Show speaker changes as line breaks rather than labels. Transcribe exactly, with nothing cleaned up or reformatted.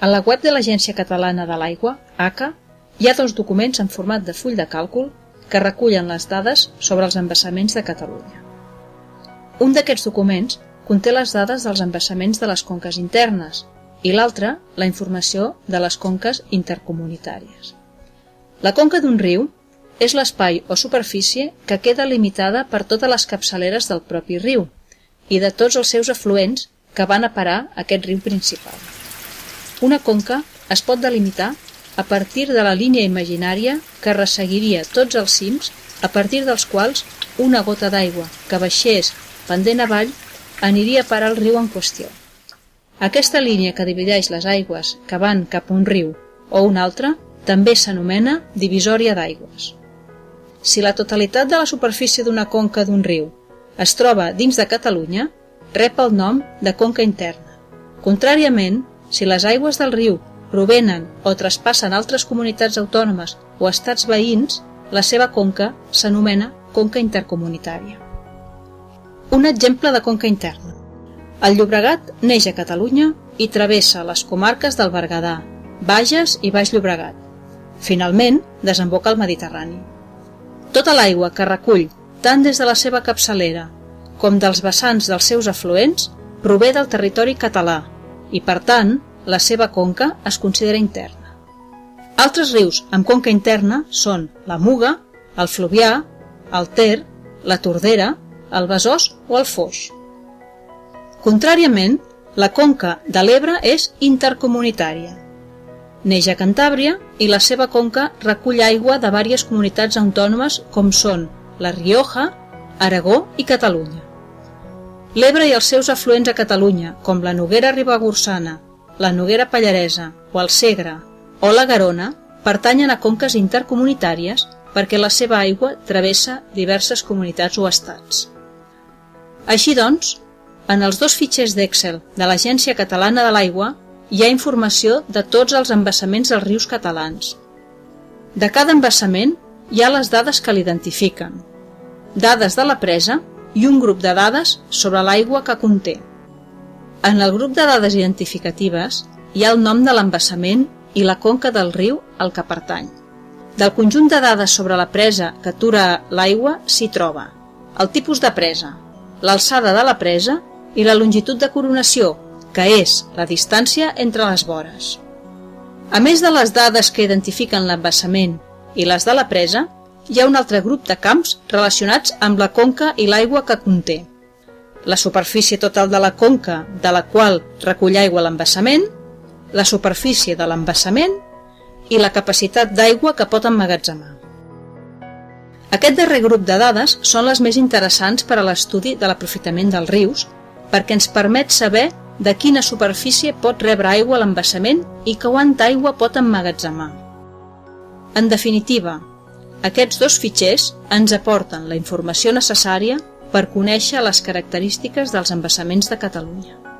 A la web de l'Agència Catalana de l'Aigua, A C A, hi ha dos documents en format de full de càlcul que recullen les dades sobre els embassaments de Catalunya. Un d'aquests documents conté les dades dels embassaments de les conques internes i l'altre la informació de les conques intercomunitàries. La conca d'un riu és l'espai o superfície que queda limitada per totes les capçaleres del propi riu i de tots els seus afluents que van a parar a aquest riu principal. Una conca es pot delimitar a partir de la línia imaginària que resseguiria tots els cims a partir dels quals una gota d'aigua que baixés pendent avall aniria a parar al riu en qüestió. Aquesta línia que divideix les aigües que van cap a un riu o un altre també s'anomena divisòria d'aigües. Si la totalitat de la superfície d'una conca d'un riu es troba dins de Catalunya, rep el nom de conca interna. Contràriament, si les aigües del riu provenen o traspassen altres comunitats autònomes o estats veïns, la seva conca s'anomena conca intercomunitària. Un exemple de conca interna. El Llobregat neix a Catalunya i travessa les comarques del Berguedà, Bages i Baix Llobregat. Finalment, desemboca al Mediterrani. Tota l'aigua que recull, tant des de la seva capçalera com dels vessants dels seus afluents, prové del territori català i, per tant, la seva conca es considera interna. Altres rius amb conca interna són la Muga, el Fluvià, el Ter, la Tordera, el Besòs o el Foix. Contràriament, la conca de l'Ebre és intercomunitària. Neix a Cantàbria i la seva conca recull aigua de diverses comunitats autònomes com són La Rioja, Aragó i Catalunya. L'Ebre i els seus afluents a Catalunya, com la Noguera Ribagorçana, la Noguera Pallaresa o el Segre o la Garona, pertanyen a conques intercomunitàries perquè la seva aigua travessa diverses comunitats o estats. Així doncs, en els dos fitxers d'Excel de l'Agència Catalana de l'Aigua hi ha informació de tots els embassaments dels rius catalans. De cada embassament hi ha les dades que l'identifiquen, dades de la presa i un grup de dades sobre l'aigua que conté. En el grup de dades identificatives hi ha el nom de l'embassament i la conca del riu al que pertany. Del conjunt de dades sobre la presa que atura l'aigua s'hi troba el tipus de presa, l'alçada de la presa i la longitud de coronació, que és la distància entre les vores. A més de les dades que identifiquen l'embassament i les de la presa, hi ha un altre grup de camps relacionats amb la conca i l'aigua que conté. La superfície total de la conca de la qual recull aigua l'embassament, la superfície de l'embassament i la capacitat d'aigua que pot emmagatzemar. Aquest darrer grup de dades són les més interessants per a l'estudi de l'aprofitament dels rius, perquè ens permet saber de quina superfície pot rebre aigua l'embassament i quanta aigua pot emmagatzemar. En definitiva, aquests dos fitxers ens aporten la informació necessària per conèixer les característiques dels embassaments de Catalunya.